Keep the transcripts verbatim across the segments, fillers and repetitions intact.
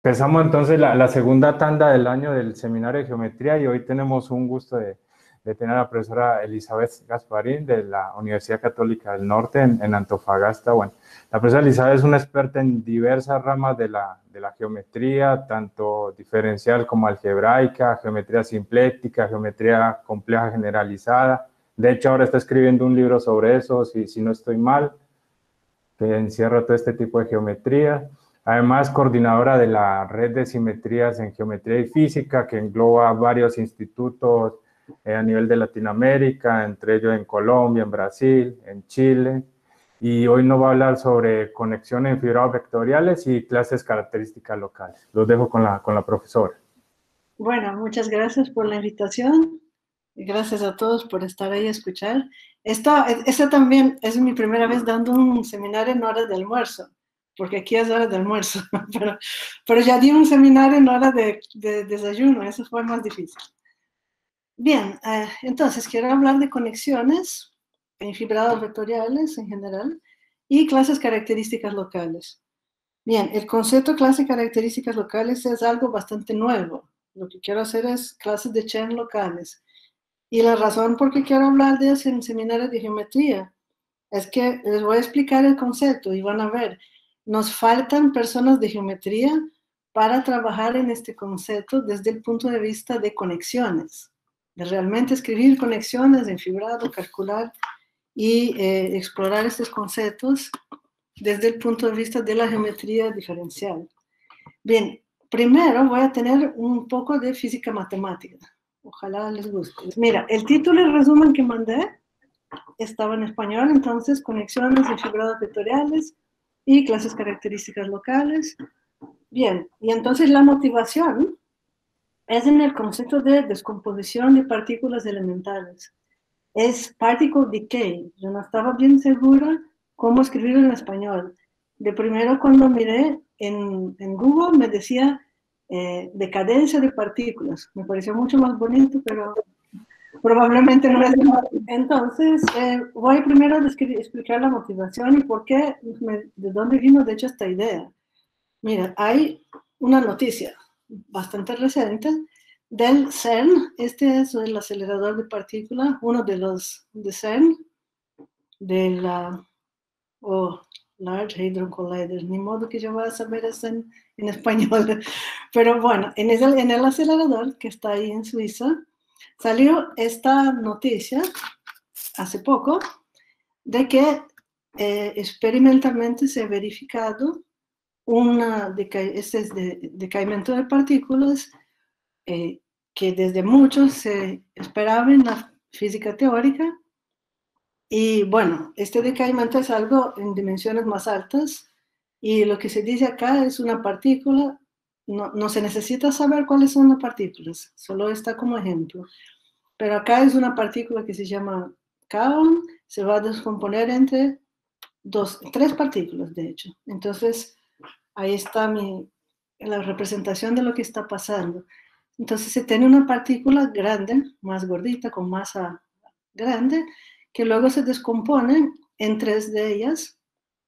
Empezamos entonces la, la segunda tanda del año del seminario de geometría y hoy tenemos un gusto de, de tener a la profesora Elizabeth Gasparín de la Universidad Católica del Norte en, en Antofagasta. Bueno, la profesora Elizabeth es una experta en diversas ramas de la, de la geometría, tanto diferencial como algebraica, geometría simplética, geometría compleja generalizada. De hecho, ahora está escribiendo un libro sobre eso, si, si no estoy mal, que encierra todo este tipo de geometría. Además, coordinadora de la red de simetrías en geometría y física, que engloba varios institutos eh, a nivel de Latinoamérica, entre ellos en Colombia, en Brasil, en Chile. Y hoy nos va a hablar sobre conexiones en fibrados vectoriales y clases características locales. Los dejo con la, con la profesora. Bueno, muchas gracias por la invitación. Gracias a todos por estar ahí a escuchar. Esta, esta también es mi primera vez dando un seminario en horas de almuerzo, porque aquí es hora de almuerzo, pero, pero ya di un seminario en hora de, de desayuno, eso fue más difícil. Bien, eh, entonces quiero hablar de conexiones en fibrados vectoriales en general y clases características locales. Bien, el concepto de clases características locales es algo bastante nuevo. Lo que quiero hacer es clases de Chen locales. Y la razón por qué quiero hablar de eso en seminarios de geometría es que les voy a explicar el concepto y van a ver, nos faltan personas de geometría para trabajar en este concepto desde el punto de vista de conexiones, de realmente escribir conexiones en fibrado, calcular y eh, explorar estos conceptos desde el punto de vista de la geometría diferencial. Bien, primero voy a tener un poco de física matemática. Ojalá les guste. Mira, el título y resumen que mandé estaba en español, entonces, conexiones de fibrados vectoriales y clases características locales. Bien, y entonces la motivación es en el concepto de descomposición de partículas elementales. Es particle decay. Yo no estaba bien segura cómo escribirlo en español. De primero cuando miré en, en Google me decía eh, decadencia de partículas. Me pareció mucho más bonito, pero probablemente no es. Entonces, eh, voy primero a explicar la motivación y por qué, me, de dónde vino de hecho esta idea. Mira, hay una noticia bastante reciente del CERN. Este es el acelerador de partículas, uno de los de CERN, de la oh, Large Hadron Collider, ni modo que yo voy a saber eso en, en español, pero bueno, en el, en el acelerador que está ahí en Suiza, salió esta noticia hace poco de que eh, experimentalmente se ha verificado una deca este es de, decaimiento de partículas eh, que desde mucho se esperaba en la física teórica. Y bueno, este decaimiento es algo en dimensiones más altas y lo que se dice acá es una partícula, no, no se necesita saber cuáles son las partículas, solo está como ejemplo. Pero acá es una partícula que se llama kaon, se va a descomponer entre dos, tres partículas de hecho. Entonces, ahí está mi, la representación de lo que está pasando. Entonces se tiene una partícula grande, más gordita, con masa grande, que luego se descompone en tres de ellas.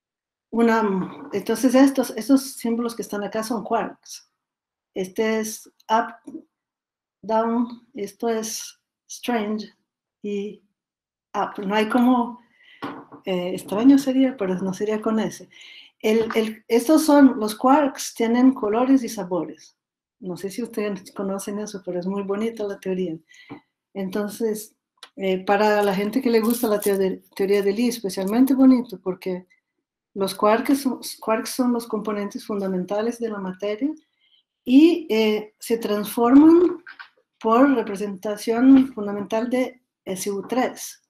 Una, entonces estos, estos símbolos que están acá son quarks. Este es up, down, esto es strange y up. No hay como, eh, extraño sería, pero no sería con ese. El, el, estos son, los quarks tienen colores y sabores. No sé si ustedes conocen eso, pero es muy bonita la teoría. Entonces, eh, para la gente que le gusta la teoría, teoría de Lie, especialmente bonito, porque los quarks son, quarks son los componentes fundamentales de la materia y eh, se transforman por representación fundamental de S U tres.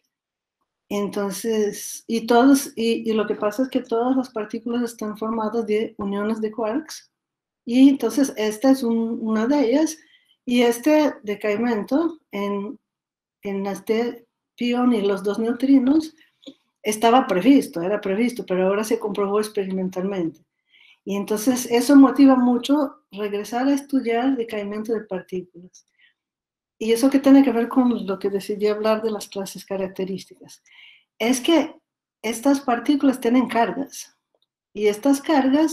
Entonces, y, todos, y, y lo que pasa es que todas las partículas están formadas de uniones de quarks, y entonces esta es un, una de ellas, y este decaimiento en, en este pión y los dos neutrinos estaba previsto, era previsto, pero ahora se comprobó experimentalmente. Y entonces eso motiva mucho regresar a estudiar decaimiento de partículas. Y eso que tiene que ver con lo que decidí hablar de las clases características. Es que estas partículas tienen cargas y estas cargas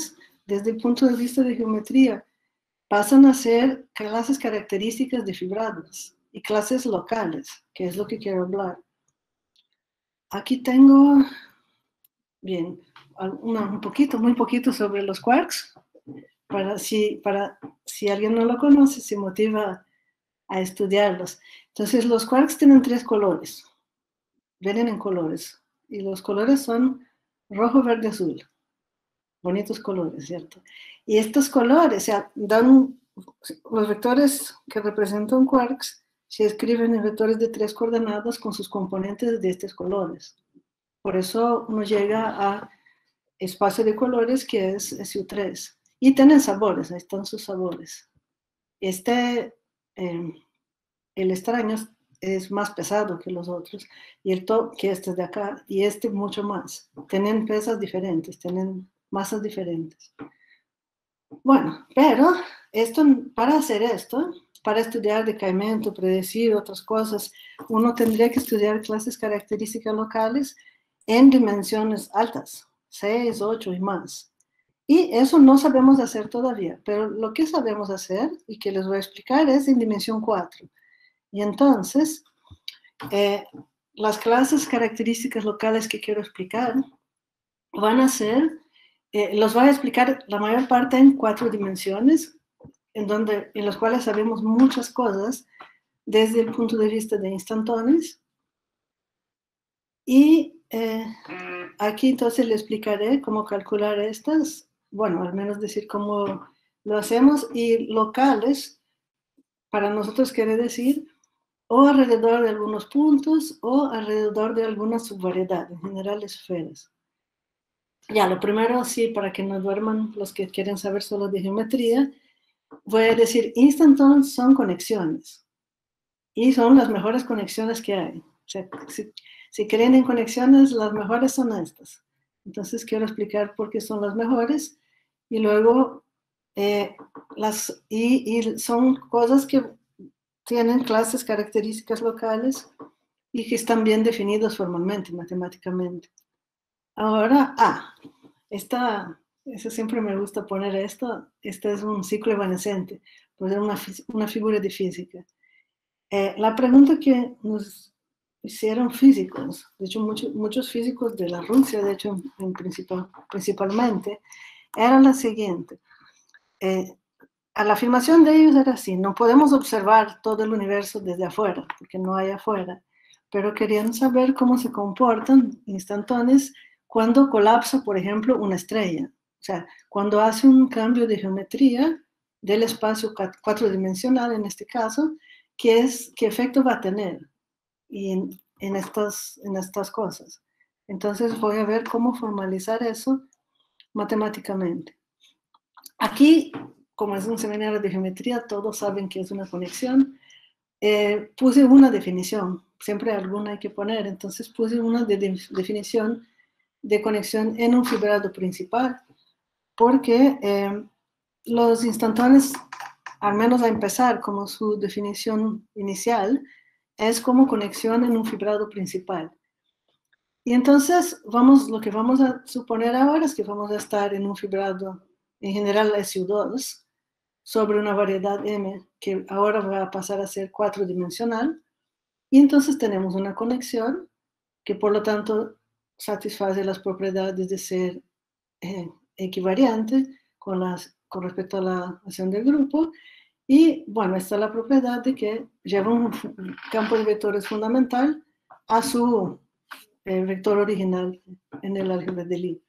desde el punto de vista de geometría, pasan a ser clases características de fibrados y clases locales, que es lo que quiero hablar. Aquí tengo, bien, una, un poquito, muy poquito sobre los quarks, para si, para si alguien no lo conoce, se motiva a estudiarlos. Entonces, los quarks tienen tres colores, vienen en colores, y los colores son rojo, verde, azul. Bonitos colores, ¿cierto? Y estos colores, o sea, dan los vectores que representan quarks, se escriben en vectores de tres coordenadas con sus componentes de estos colores. Por eso uno llega a espacio de colores que es S U tres. Y tienen sabores, ahí están sus sabores. Este, eh, el extraño es más pesado que los otros, y el top que este de acá, y este mucho más. Tienen pesas diferentes, tienen masas diferentes. Bueno, pero esto, para hacer esto, para estudiar decaimiento, predecir otras cosas, uno tendría que estudiar clases características locales en dimensiones altas, seis, ocho y más. Y eso no sabemos hacer todavía, pero lo que sabemos hacer y que les voy a explicar es en dimensión cuatro. Y entonces, eh, las clases características locales que quiero explicar van a ser, eh, los voy a explicar la mayor parte en cuatro dimensiones, en, donde, en las cuales sabemos muchas cosas desde el punto de vista de instantones. Y eh, aquí entonces le explicaré cómo calcular estas, bueno, al menos decir cómo lo hacemos, y locales, para nosotros quiere decir o alrededor de algunos puntos o alrededor de alguna subvariedad, en general esferas. Ya, lo primero, sí, para que no duerman los que quieren saber solo de geometría, voy a decir, instantones son conexiones, y son las mejores conexiones que hay. O sea, si, si creen en conexiones, las mejores son estas. Entonces quiero explicar por qué son las mejores, y luego, eh, las, y, y son cosas que tienen clases características locales y que están bien definidos formalmente, matemáticamente. Ahora, ah, esta, eso siempre me gusta poner esto, este es un ciclo evanescente, pues es una, una figura de física. Eh, la pregunta que nos hicieron físicos, de hecho muchos, muchos físicos de la Rusia, de hecho en principal, principalmente, era la siguiente. Eh, a la afirmación de ellos era así, no podemos observar todo el universo desde afuera, porque no hay afuera, pero querían saber cómo se comportan instantáneos cuando colapsa, por ejemplo, una estrella. O sea, cuando hace un cambio de geometría del espacio cuatridimensional, en este caso, ¿qué, es, qué efecto va a tener y en, en, estas, en estas cosas? Entonces voy a ver cómo formalizar eso matemáticamente. Aquí, como es un seminario de geometría, todos saben que es una conexión. Eh, puse una definición, siempre alguna hay que poner, entonces puse una de, de, definición de conexión en un fibrado principal, porque eh, los instantáneos, al menos a empezar como su definición inicial, es como conexión en un fibrado principal. Y entonces, vamos, lo que vamos a suponer ahora es que vamos a estar en un fibrado, en general S U dos, sobre una variedad M, que ahora va a pasar a ser cuatridimensional, y entonces tenemos una conexión que por lo tanto satisface las propiedades de ser eh, equivariante con, las, con respecto a la acción del grupo, y bueno, está la propiedad de que lleva un campo de vectores fundamental a su eh, vector original en el álgebra de Lie.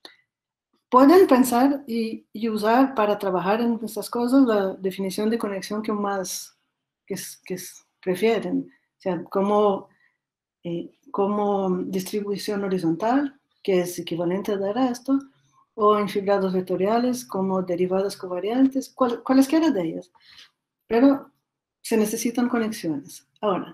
Pueden pensar y, y usar para trabajar en estas cosas la definición de conexión que más que, que prefieren, o sea, como, eh, como distribución horizontal, que es equivalente a dar a esto, o en fibrados vectoriales como derivadas covariantes, cual, cualesquiera de ellas, pero se necesitan conexiones. Ahora,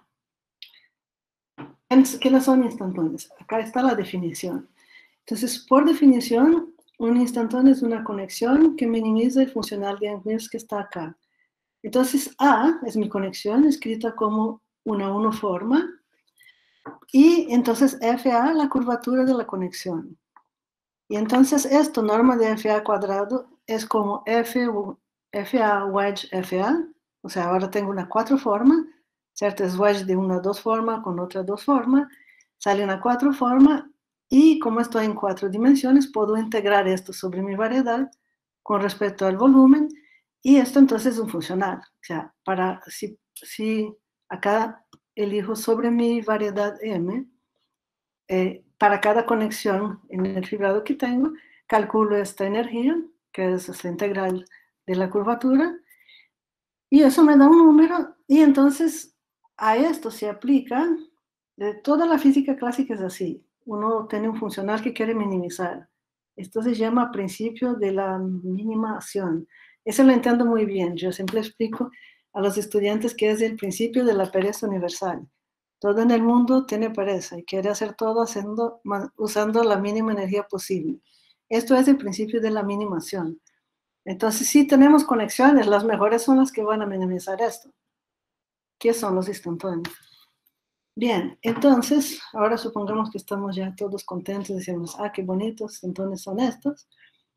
¿qué son instantáneas? Acá está la definición. Entonces, por definición, un instantáneo es una conexión que minimiza el funcional de Yang-Mills que está acá. Entonces, A es mi conexión, escrita como una uniforma, y entonces F A la curvatura de la conexión. Y entonces esto, norma de F A cuadrado, es como F, F A, wedge, F A. O sea, ahora tengo una cuatro forma, ¿cierto? Es wedge de una dos forma con otra dos forma. Sale una cuatro forma y como estoy en cuatro dimensiones, puedo integrar esto sobre mi variedad con respecto al volumen y esto entonces es un funcional. O sea, para, si, si acá elijo sobre mi variedad M, eh, para cada conexión en el fibrado que tengo, calculo esta energía, que es esta integral de la curvatura, y eso me da un número, y entonces a esto se aplica, de toda la física clásica es así, uno tiene un funcional que quiere minimizar. Esto se llama principio de la minimación. Eso lo entiendo muy bien, yo siempre explico a los estudiantes que es el principio de la pereza universal. Todo en el mundo tiene pereza y quiere hacer todo haciendo, usando la mínima energía posible. Esto es el principio de la minimación. Entonces, si tenemos conexiones, las mejores son las que van a minimizar esto. ¿Qué son los instantáneos? Bien, entonces, ahora supongamos que estamos ya todos contentos, decimos, ah, qué bonitos instantáneos son estos.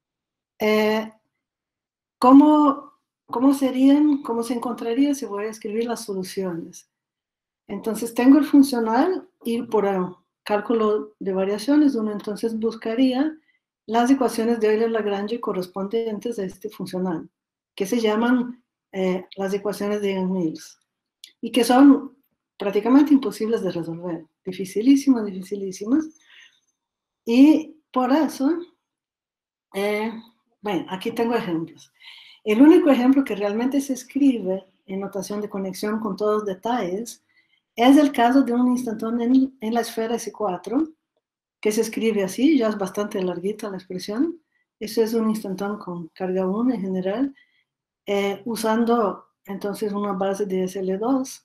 Eh, ¿cómo, ¿Cómo serían, cómo se encontraría si voy a escribir las soluciones? Entonces, tengo el funcional y por el cálculo de variaciones, uno entonces buscaría las ecuaciones de Euler-Lagrange correspondientes a este funcional, que se llaman eh, las ecuaciones de Yang-Mills, y que son prácticamente imposibles de resolver, dificilísimas, dificilísimas, y por eso, eh, bueno, aquí tengo ejemplos. El único ejemplo que realmente se escribe en notación de conexión con todos los detalles es el caso de un instantón en, en la esfera S cuatro, que se escribe así, ya es bastante larguita la expresión. Eso es un instantón con carga uno en general, eh, usando entonces una base de S L dos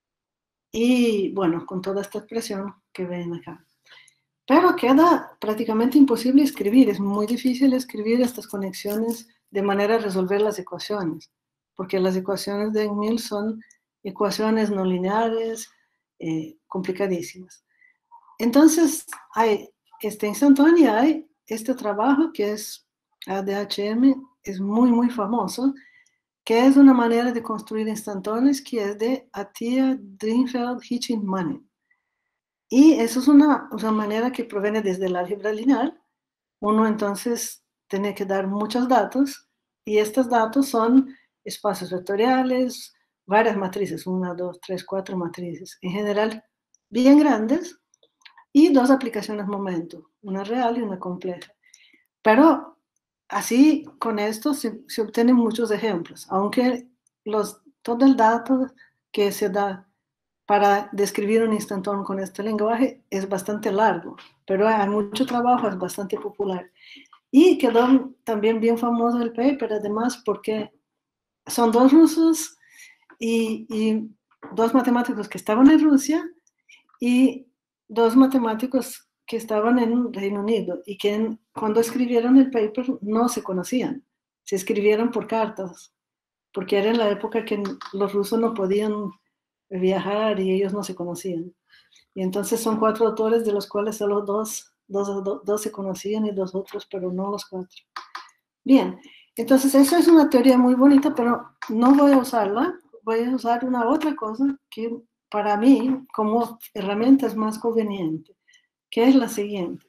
y bueno, con toda esta expresión que ven acá. Pero queda prácticamente imposible escribir, es muy difícil escribir estas conexiones de manera a resolver las ecuaciones, porque las ecuaciones de Yang-Mills son ecuaciones no lineares, eh, complicadísimas. Entonces, hay este instantón y hay este trabajo que es A D H M, es muy, muy famoso, que es una manera de construir instantones que es de Atiyah, Drinfeld, Hitchin, Manning. Y eso es una, una manera que proviene desde el álgebra lineal. Uno entonces tiene que dar muchos datos y estos datos son espacios vectoriales, varias matrices, una, dos, tres, cuatro matrices, en general bien grandes, y dos aplicaciones momento, una real y una compleja. Pero así con esto se, se obtienen muchos ejemplos, aunque los, todo el dato que se da para describir un instantón con este lenguaje es bastante largo, pero hay mucho trabajo, es bastante popular. Y quedó también bien famoso el paper, además, porque son dos rusos y, y dos matemáticos que estaban en Rusia y dos matemáticos que estaban en Reino Unido y que cuando escribieron el paper no se conocían, se escribieron por cartas, porque era en la época que los rusos no podían viajar y ellos no se conocían. Y entonces son cuatro autores de los cuales solo dos, dos, dos, dos se conocían y dos otros, pero no los cuatro. Bien, entonces eso es una teoría muy bonita, pero no voy a usarla, voy a usar una otra cosa que para mí como herramienta es más conveniente, que es la siguiente.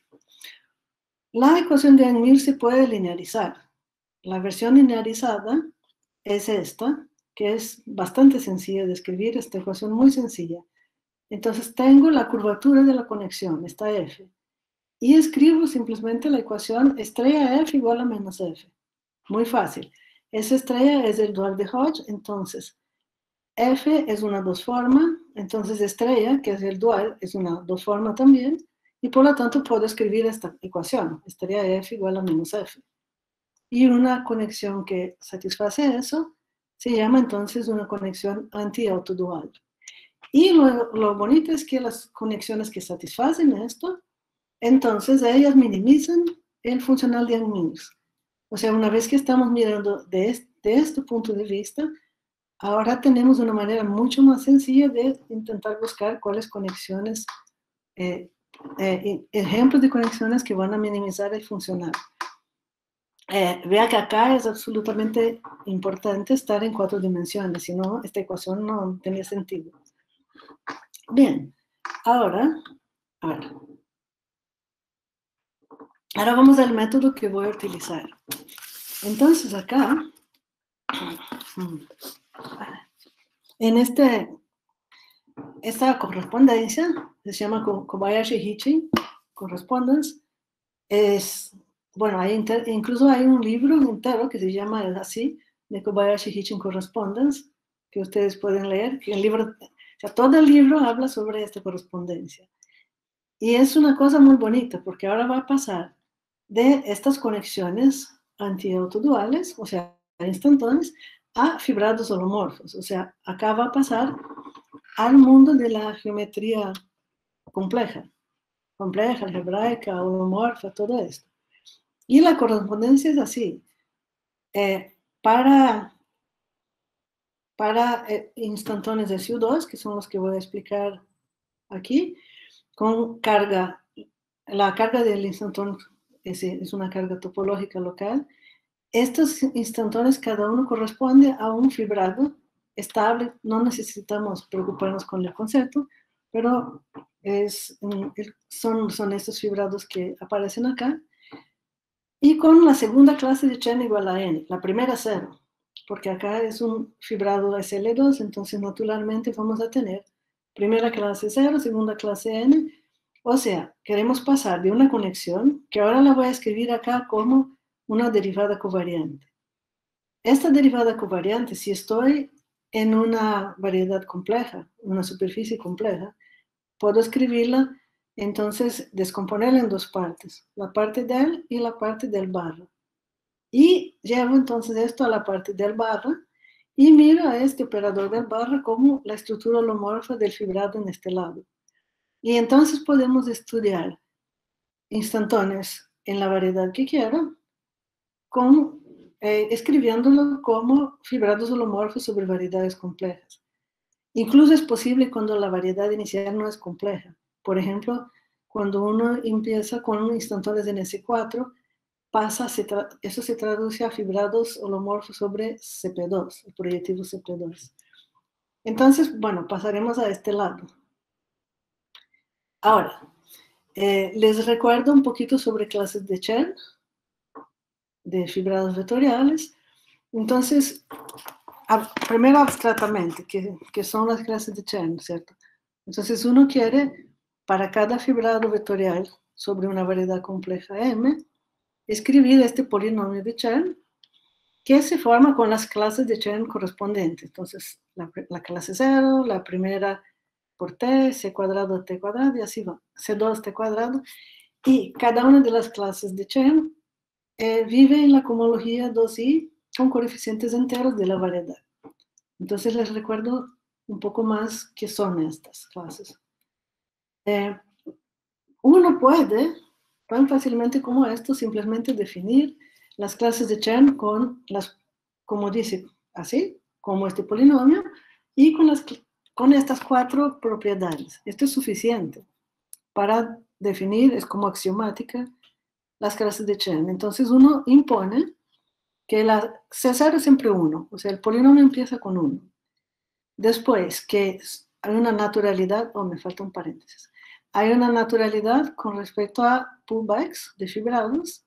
La ecuación de Yang-Mills se puede linearizar. La versión linearizada es esta, que es bastante sencilla de escribir, esta ecuación muy sencilla. Entonces tengo la curvatura de la conexión, esta F, y escribo simplemente la ecuación estrella F igual a menos F. Muy fácil. Esa estrella es el dual de Hodge, entonces F es una dos forma, entonces estrella, que es el dual, es una dos forma también, y por lo tanto puedo escribir esta ecuación, estrella F igual a menos F. Y una conexión que satisface eso se llama entonces una conexión anti-autodual. Y lo, lo bonito es que las conexiones que satisfacen esto, entonces ellas minimizan el funcional de Yang-Mills. O sea, una vez que estamos mirando de este, de este punto de vista, ahora tenemos una manera mucho más sencilla de intentar buscar cuáles conexiones, eh, eh, ejemplos de conexiones que van a minimizar el funcional. Eh, vea que acá es absolutamente importante estar en cuatro dimensiones, si no, esta ecuación no tenía sentido. Bien, ahora, a ver. Ahora vamos al método que voy a utilizar. Entonces acá, en este, esta correspondencia, se llama Kobayashi-Hitchin Correspondence, es, bueno, hay inter, incluso hay un libro entero que se llama así, de Kobayashi-Hitchin Correspondence, que ustedes pueden leer, que el libro, o sea, todo el libro habla sobre esta correspondencia. Y es una cosa muy bonita, porque ahora va a pasar de estas conexiones antiautoduales, o sea, instantáneas, a fibrados holomorfos. O sea, acá va a pasar al mundo de la geometría compleja, compleja, algebraica, holomorfa, todo esto. Y la correspondencia es así. Eh, para para eh, instantáneos de S U dos, que son los que voy a explicar aquí, con carga, la carga del instantáneo es, es una carga topológica local. Estos instantáneos, cada uno corresponde a un fibrado estable, no necesitamos preocuparnos con el concepto, pero es, son, son estos fibrados que aparecen acá. Y con la segunda clase de Chen igual a n, la primera cero, porque acá es un fibrado S L dos, entonces naturalmente vamos a tener primera clase cero, segunda clase n, o sea, queremos pasar de una conexión, que ahora la voy a escribir acá como una derivada covariante. Esta derivada covariante, si estoy en una variedad compleja, una superficie compleja, puedo escribirla, entonces descomponerla en dos partes, la parte del y la parte del barra. Y llevo entonces esto a la parte del barra y miro a este operador del barra como la estructura holomorfa del fibrado en este lado. Y entonces podemos estudiar instantáneos en la variedad que quiero, con, eh, escribiéndolo como fibrados holomorfos sobre variedades complejas. Incluso es posible cuando la variedad inicial no es compleja. Por ejemplo, cuando uno empieza con instantáneos en S cuatro, pasa, se eso se traduce a fibrados holomorfos sobre C P dos, el proyectivo C P dos. Entonces, bueno, pasaremos a este lado. Ahora, eh, les recuerdo un poquito sobre clases de Chen, de fibrados vectoriales. Entonces, a, primero abstractamente, que, que son las clases de Chen, ¿cierto? Entonces, uno quiere, para cada fibrado vectorial sobre una variedad compleja M, escribir este polinomio de Chen, que se forma con las clases de Chen correspondientes. Entonces, la, la clase cero, la primera por t, c cuadrado, t cuadrado, y así va, c dos, t cuadrado. Y cada una de las clases de Chen eh, vive en la cohomología dos i con coeficientes enteros de la variedad. Entonces, les recuerdo un poco más qué son estas clases. Eh, uno puede, tan fácilmente como esto, simplemente definir las clases de Chen con las, como dice, así, como este polinomio, y con, las, con estas cuatro propiedades. Esto es suficiente para definir, es como axiomática, las clases de Chen. Entonces uno impone que la C cero es siempre uno, o sea, el polinomio empieza con uno. Después, que hay una naturalidad, oh, me falta un paréntesis, hay una naturalidad con respecto a pullbacks de fibrados,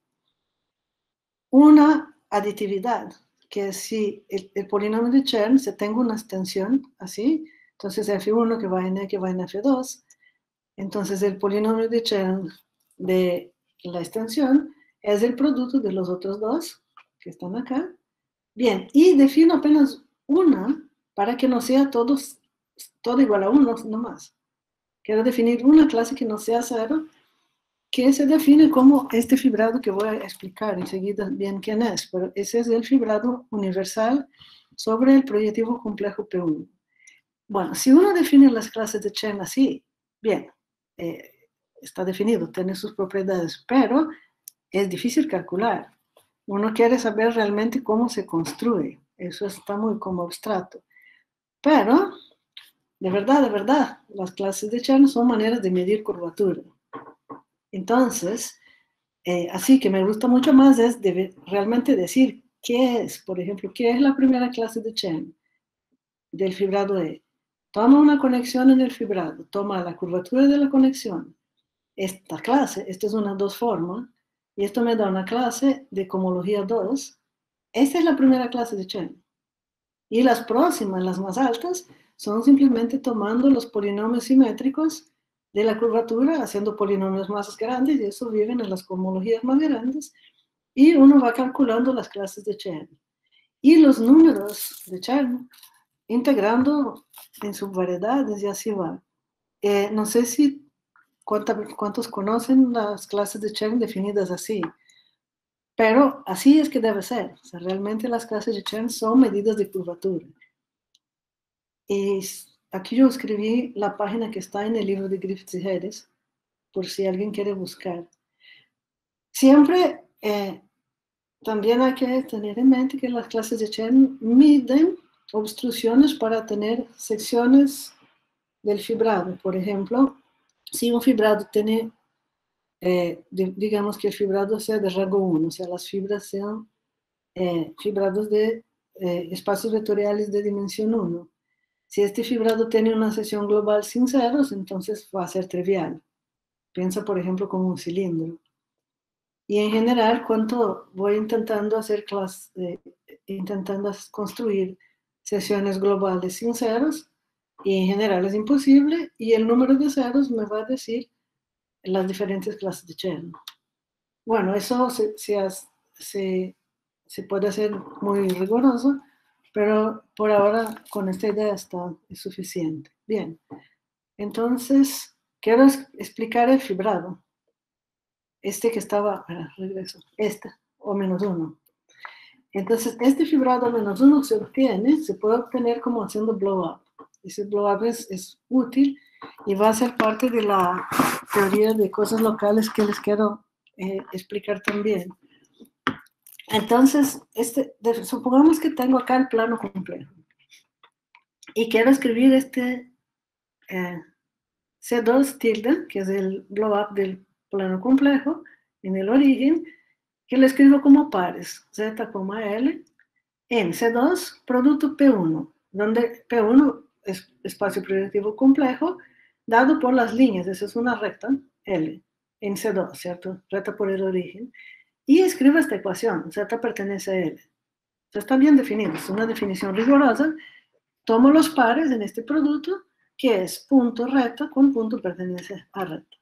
una aditividad, que si el, el polinomio de Chern, se tenga una extensión así, entonces F uno que va en E que va en F dos, entonces el polinomio de Chern de la extensión es el producto de los otros dos que están acá. Bien, y defino apenas una para que no sea todos, todo igual a uno nomás. Quiero definir una clase que no sea cero, que se define como este fibrado que voy a explicar enseguida bien quién es, pero ese es el fibrado universal sobre el proyectivo complejo P uno. Bueno, si uno define las clases de Chen así, bien, eh, está definido, tiene sus propiedades, pero es difícil calcular. Uno quiere saber realmente cómo se construye. Eso está muy como abstracto. Pero, de verdad, de verdad, las clases de Chen son maneras de medir curvatura. Entonces, Eh, así que me gusta mucho más es de, realmente decir qué es, por ejemplo, qué es la primera clase de Chen del fibrado E. Toma una conexión en el fibrado, toma la curvatura de la conexión, esta clase, esta es una dos forma, y esto me da una clase de cohomología dos. Esta es la primera clase de Chen. Y las próximas, las más altas, son simplemente tomando los polinomios simétricos de la curvatura, haciendo polinomios más grandes, y eso viven en las cohomologías más grandes, y uno va calculando las clases de Chen. Y los números de Chen, integrando en subvariedades, y así va. Eh, no sé si cuánta, cuántos conocen las clases de Chen definidas así, pero así es que debe ser. O sea, realmente las clases de Chen son medidas de curvatura. Y aquí yo escribí la página que está en el libro de Griffiths y Hedges, por si alguien quiere buscar. Siempre eh, también hay que tener en mente que las clases de Chen miden obstrucciones para tener secciones del fibrado. Por ejemplo, si un fibrado tiene, eh, de, digamos que el fibrado sea de rango uno, o sea, las fibras sean eh, fibrados de eh, espacios vectoriales de dimensión uno. Si este fibrado tiene una sección global sin ceros, entonces va a ser trivial. Piensa, por ejemplo, como un cilindro. Y en general, cuando voy intentando hacer clase, eh, intentando construir secciones globales sin ceros, y en general es imposible, y el número de ceros me va a decir las diferentes clases de Chen. Bueno, eso se, se, se, se puede hacer muy riguroso, pero por ahora con esta idea está, es suficiente. Bien, entonces quiero explicar el fibrado. Este que estaba, ah, regreso, este, o menos uno. Entonces, este fibrado menos uno se obtiene, se puede obtener como haciendo blow up. Ese blow up es, es útil y va a ser parte de la teoría de cosas locales que les quiero eh, explicar también. Entonces, este, de, supongamos que tengo acá el plano complejo y quiero escribir este eh, C dos tilde, que es el blow up del plano complejo, en el origen, que lo escribo como pares, Z, L, en C dos, producto P uno, donde P uno es espacio proyectivo complejo, dado por las líneas, esa es una recta, L, en C dos, ¿cierto? Recta por el origen. Y escribo esta ecuación, Z pertenece a L. Entonces está bien definido, es una definición rigurosa. Tomo los pares en este producto, que es punto recta con punto pertenece a recta.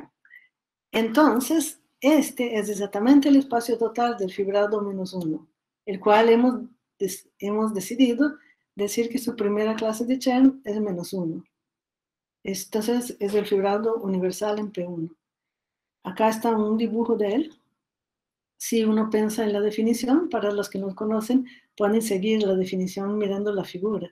Entonces, este es exactamente el espacio total del fibrado menos uno, el cual hemos, hemos decidido decir que su primera clase de Chen es menos uno. Entonces, es el fibrado universal en P uno. Acá está un dibujo de él. Si uno piensa en la definición, para los que no conocen, pueden seguir la definición mirando la figura.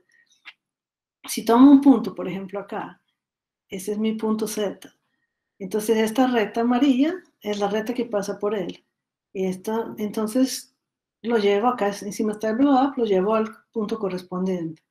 Si tomo un punto, por ejemplo, acá, ese es mi punto Z. Entonces, esta recta amarilla es la recta que pasa por él. Y esto, entonces, lo llevo acá, encima está el blow up, lo llevo al punto correspondiente.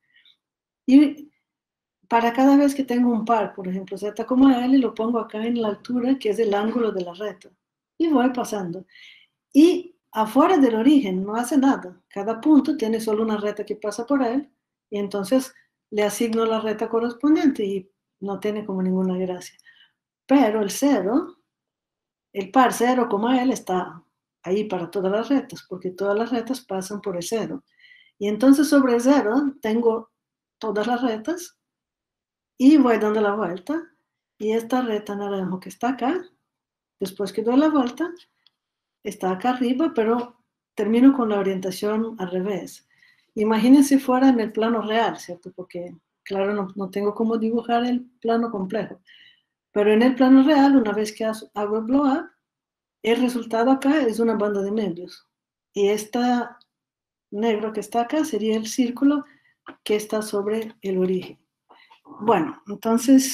Y para cada vez que tengo un par, por ejemplo, Z, L, lo pongo acá en la altura, que es el ángulo de la recta. Y voy pasando. Y afuera del origen no hace nada. Cada punto tiene solo una recta que pasa por él. Y entonces le asigno la recta correspondiente y no tiene como ninguna gracia. Pero el cero, el par cero, L está ahí para todas las rectas, porque todas las rectas pasan por el cero. Y entonces sobre el cero tengo todas las rectas y voy dando la vuelta. Y esta recta naranja que está acá, después que doy la vuelta, está acá arriba, pero termino con la orientación al revés. Imagínense fuera en el plano real, ¿cierto? Porque, claro, no, no tengo cómo dibujar el plano complejo. Pero en el plano real, una vez que hago el blow up, el resultado acá es una banda de medios. Y esta negro que está acá sería el círculo que está sobre el origen. Bueno, entonces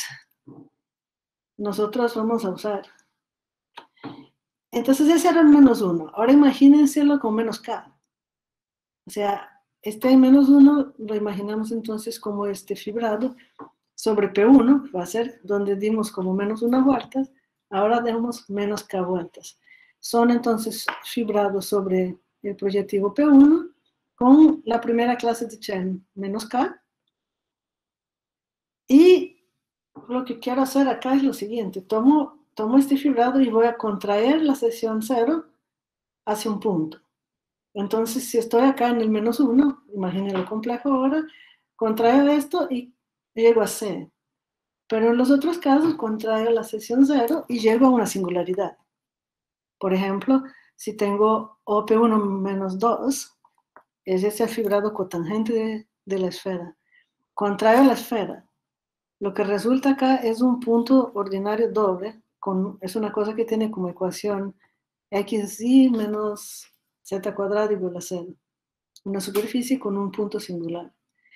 nosotros vamos a usar. Entonces ese era el menos uno. Ahora imagínenselo con menos K. O sea, este menos uno lo imaginamos entonces como este fibrado sobre P uno, va a ser donde dimos como menos una vueltas, ahora demos menos K vueltas. son entonces fibrados sobre el proyectivo P uno con la primera clase de Chen menos K. Y lo que quiero hacer acá es lo siguiente. Tomo, tomo este fibrado y voy a contraer la sección cero hacia un punto. Entonces, si estoy acá en el menos uno, imaginen lo complejo ahora, contraigo esto y llego a C. Pero en los otros casos, contraigo la sección cero y llego a una singularidad. Por ejemplo, si tengo O P uno menos dos, es ese fibrado cotangente de, de la esfera. Contraigo la esfera. Lo que resulta acá es un punto ordinario doble, con, es una cosa que tiene como ecuación xy menos z cuadrado igual a cero. Una superficie con un punto singular.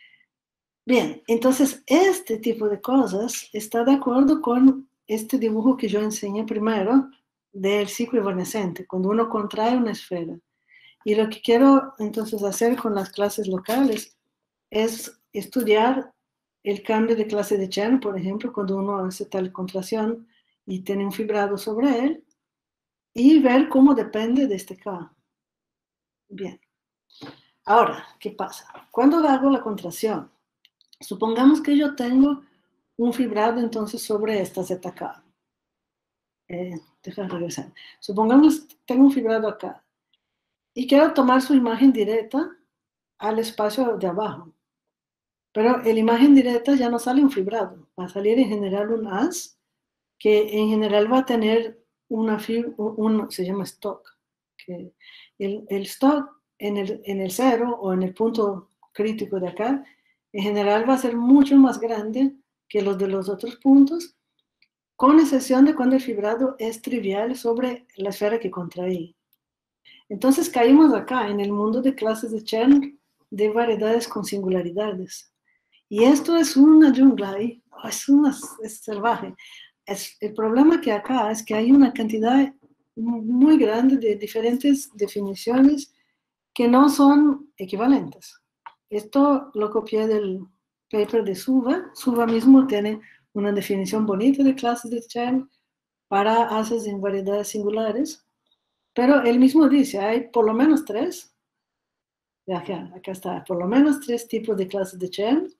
Bien, entonces este tipo de cosas está de acuerdo con este dibujo que yo enseñé primero del ciclo evanescente, cuando uno contrae una esfera. Y lo que quiero entonces hacer con las clases locales es estudiar el cambio de clase de Chen, por ejemplo, cuando uno hace tal contracción y tiene un fibrado sobre él, y ver cómo depende de este K. Bien. Ahora, ¿qué pasa? Cuando hago la contracción, supongamos que yo tengo un fibrado entonces sobre esta zk. Eh, deja de regresar. Supongamos que tengo un fibrado acá y quiero tomar su imagen directa al espacio de abajo. Pero en la imagen directa ya no sale un fibrado, va a salir en general un as, que en general va a tener una fibra, un, se llama stock. Que el, el stock en el, en el cero o en el punto crítico de acá, en general va a ser mucho más grande que los de los otros puntos, con excepción de cuando el fibrado es trivial sobre la esfera que contraí. Entonces caímos acá en el mundo de clases de Chen de variedades con singularidades. Y esto es una jungla, ¿eh? es, una, es salvaje. Es, el problema que acá es que hay una cantidad muy grande de diferentes definiciones que no son equivalentes. Esto lo copié del paper de Suva. Suva mismo tiene una definición bonita de clases de Chen para haces en variedades singulares, pero él mismo dice, hay por lo menos tres, acá, acá está, por lo menos tres tipos de clases de Chen,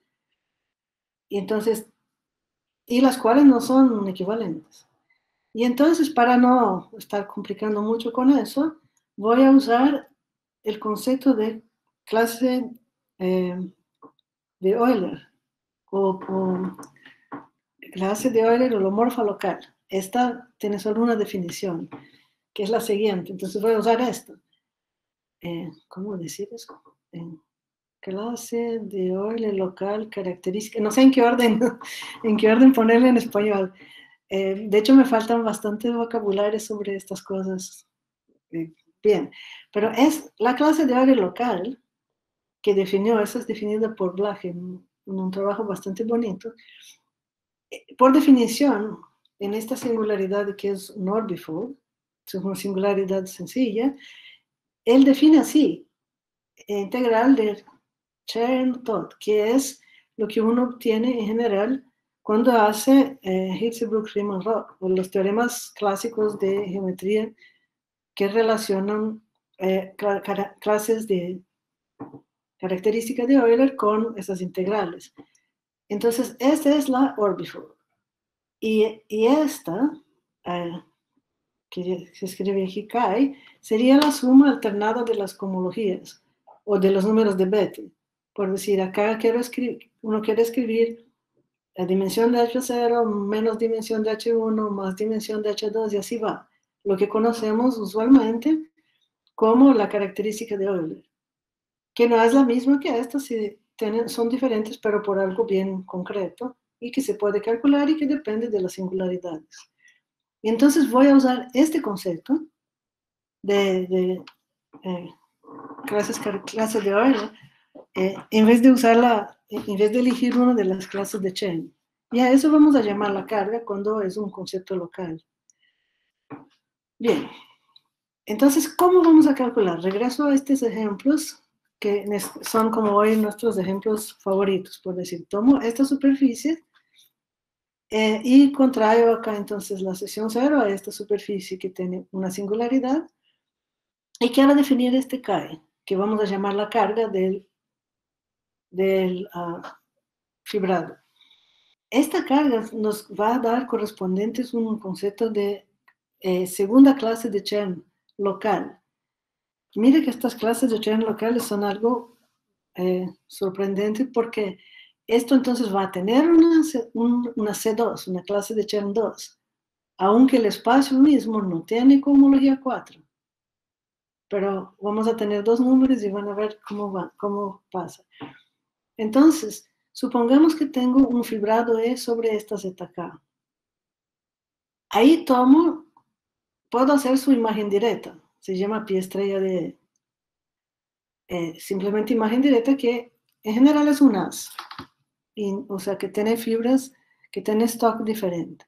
y entonces, y las cuales no son equivalentes. Y entonces, para no estar complicando mucho con eso, voy a usar el concepto de clase eh, de Euler, o, o clase de Euler holomorfa local. Esta tiene solo una definición, que es la siguiente. Entonces voy a usar esto. Eh, ¿Cómo decir eso? Eh, clase de Euler local característica. No sé en qué orden, en qué orden ponerle en español. Eh, de hecho, me faltan bastante vocabulario sobre estas cosas. Eh, bien, pero es la clase de Euler local que definió, esa es definida por Blage en, en un trabajo bastante bonito. Eh, por definición, en esta singularidad que es Norbifold, es una singularidad sencilla, él define así, integral de Chern-Todd, que es lo que uno obtiene en general cuando hace eh, Hirzebruch-Riemann-Roch, o los teoremas clásicos de geometría que relacionan eh, clases de características de Euler con esas integrales. Entonces, esta es la Orbifold. Y, y esta, eh, que se escribe Hikai, sería la suma alternada de las cohomologías o de los números de Bethe. Por decir, acá quiero escribir, uno quiere escribir la dimensión de H cero menos dimensión de H uno más dimensión de H dos y así va. Lo que conocemos usualmente como la característica de Euler, que no es la misma que esta, si tienen, son diferentes, pero por algo bien concreto y que se puede calcular y que depende de las singularidades. Y entonces voy a usar este concepto de, de eh, clases, clases de Euler eh, en vez de usarla, en vez de elegir una de las clases de Chen. Y a eso vamos a llamar la carga cuando es un concepto local. Bien, entonces, ¿cómo vamos a calcular? Regreso a estos ejemplos que son como hoy nuestros ejemplos favoritos, por decir, tomo esta superficie Eh, y contraigo acá entonces la sección cero a esta superficie que tiene una singularidad. Y quiero definir este K, que vamos a llamar la carga del, del uh, fibrado. Esta carga nos va a dar correspondientes un concepto de eh, segunda clase de Chern local. Mire que estas clases de Chern locales son algo eh, sorprendente porque esto entonces va a tener una, un, una C dos, una clase de Chern dos, aunque el espacio mismo no tiene cohomología cuatro. Pero vamos a tener dos números y van a ver cómo, va, cómo pasa. Entonces, supongamos que tengo un fibrado E sobre esta Z K. Ahí tomo, puedo hacer su imagen directa, se llama pie estrella de E. Eh, simplemente imagen directa que en general es un haz, y, o sea que tiene fibras, que tiene stock diferente.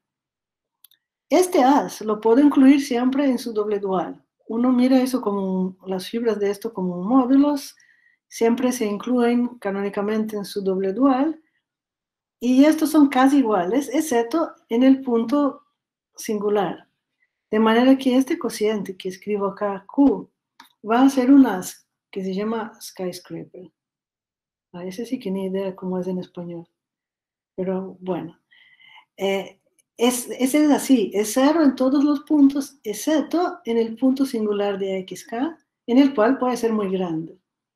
Este haz lo puedo incluir siempre en su doble dual. Uno mira eso como, las fibras de esto como módulos, siempre se incluyen canónicamente en su doble dual, y estos son casi iguales, excepto en el punto singular. De manera que este cociente que escribo acá, Q, va a ser un haz que se llama skyscraper. A ese sí que ni idea cómo es en español. Pero bueno, eh, es, ese es así, es cero en todos los puntos, excepto en el punto singular de X K, en el cual puede ser muy grande.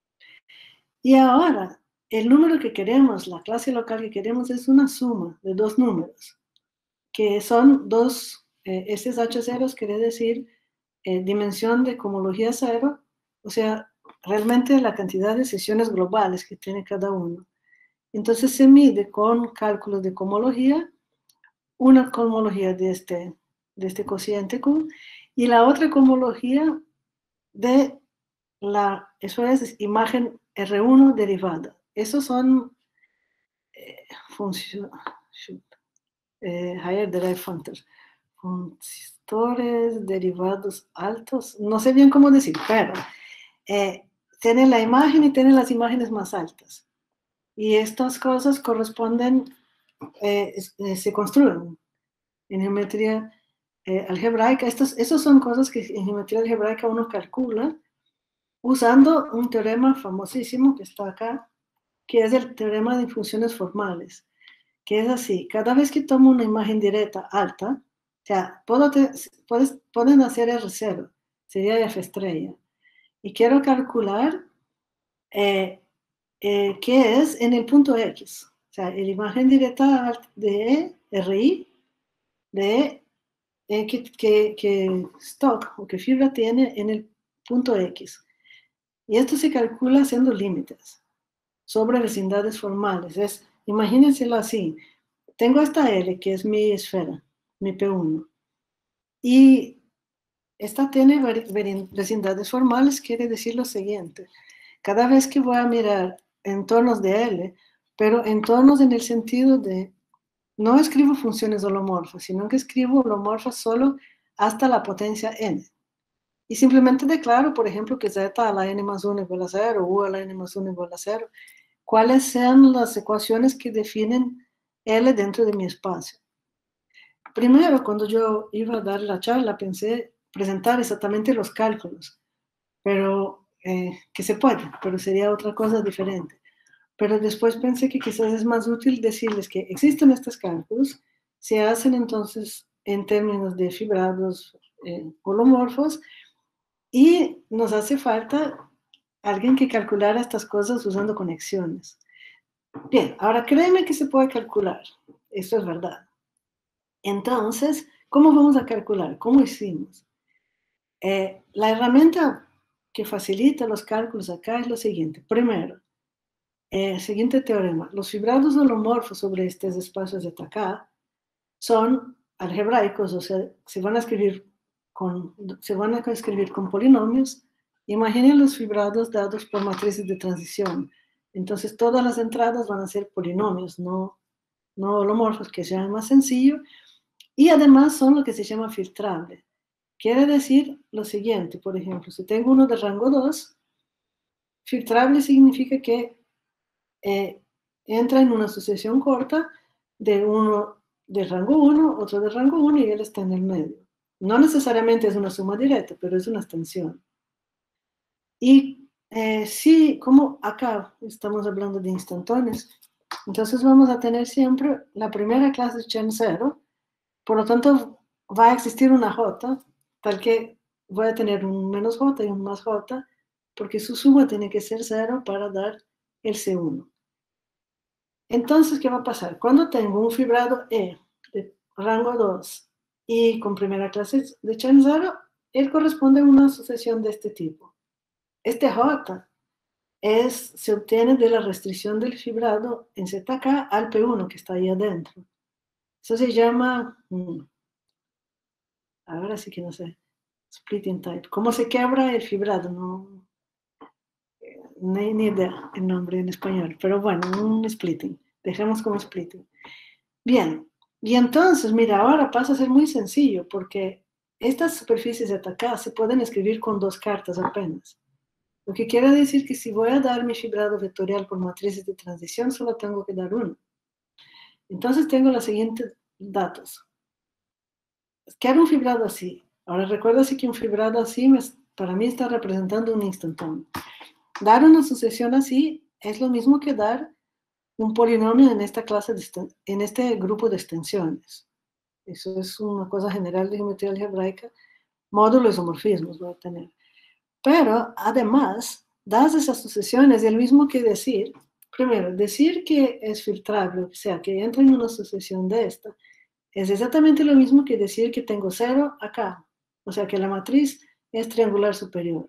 Y ahora, el número que queremos, la clase local que queremos es una suma de dos números, que son dos, eh, estos H ceros quiere decir eh, dimensión de cohomología cero, o sea, realmente la cantidad de sesiones globales que tiene cada uno. Entonces se mide con cálculos de cohomología, una cohomología de este, de este cociente Q y la otra cohomología de la, eso es imagen R uno derivada. Esos son eh, funciones, eh, higher derived functors, funstores derivados altos, no sé bien cómo decir, pero eh, tienen la imagen y tienen las imágenes más altas. Y estas cosas corresponden, eh, eh, se construyen en geometría eh, algebraica. Estos, estos son cosas que en geometría algebraica uno calcula usando un teorema famosísimo que está acá, que es el teorema de funciones formales, que es así: cada vez que tomo una imagen directa alta, o sea, puedo te, puedes, pueden hacer R cero, sería F estrella, y quiero calcular eh, eh, qué es en el punto X, o sea, la imagen directa de E, R I, de eh, que, que, que stock o que fibra tiene en el punto X. Y esto se calcula haciendo límites sobre vecindades formales. Es, imagínenselo así: tengo esta L, que es mi esfera, mi P uno, y esta tiene vecindades formales, quiere decir lo siguiente: cada vez que voy a mirar entornos de L, pero entornos en el sentido de, no escribo funciones holomorfas, sino que escribo holomorfas solo hasta la potencia n. Y simplemente declaro, por ejemplo, que z a la n más uno igual a cero, u a la n más uno igual a cero. ¿Cuáles sean las ecuaciones que definen L dentro de mi espacio? Primero, cuando yo iba a dar la charla, pensé presentar exactamente los cálculos, pero eh, que se puede, pero sería otra cosa diferente. Pero después pensé que quizás es más útil decirles que existen estos cálculos, se hacen entonces en términos de fibrados eh, holomorfos, y nos hace falta alguien que calculara estas cosas usando conexiones. Bien, ahora créeme que se puede calcular, esto es verdad. Entonces, ¿cómo vamos a calcular? ¿Cómo hicimos? Eh, la herramienta que facilita los cálculos acá es lo siguiente. Primero, el siguiente teorema: los fibrados holomorfos sobre estos espacios de K son algebraicos, o sea, se van a escribir con, se van a escribir con polinomios. Imaginen los fibrados dados por matrices de transición. Entonces, todas las entradas van a ser polinomios, no, no holomorfos, que sea más sencillo. Y además son lo que se llama filtrable. Quiere decir lo siguiente: por ejemplo, si tengo uno de rango dos, filtrable significa que eh, entra en una sucesión corta de uno de rango uno, otro de rango uno y él está en el medio. No necesariamente es una suma directa, pero es una extensión. Y eh, sí, como acá estamos hablando de instantáneos, entonces vamos a tener siempre la primera clase Chen cero, por lo tanto va a existir una J, tal que voy a tener un menos J y un más J, porque su suma tiene que ser cero para dar el C uno. Entonces, ¿qué va a pasar? Cuando tengo un fibrado E de rango dos y con primera clase de Chen cero, él corresponde a una sucesión de este tipo. Este J es, se obtiene de la restricción del fibrado en Z K al P uno que está ahí adentro. Eso se llama, hmm, ahora sí que no sé, splitting type. ¿Cómo se quebra el fibrado? No, ni, ni idea el nombre en español, pero bueno, un splitting. Dejemos como splitting. Bien, y entonces, mira, ahora pasa a ser muy sencillo porque estas superficies Z K se pueden escribir con dos cartas apenas. Lo que quiere decir que si voy a dar mi fibrado vectorial por matrices de transición, solo tengo que dar uno. Entonces tengo los siguientes datos. Quiero un fibrado así. Ahora recuerda que un fibrado así me, para mí está representando un instantáneo. Dar una sucesión así es lo mismo que dar un polinomio en esta clase de, en este grupo de extensiones. Eso es una cosa general de geometría algebraica. Módulos isomorfismos voy a tener. Pero además, dadas esas sucesiones, es el mismo que decir, primero, decir que es filtrable, o sea, que entra en una sucesión de esta, es exactamente lo mismo que decir que tengo cero acá, o sea, que la matriz es triangular superior.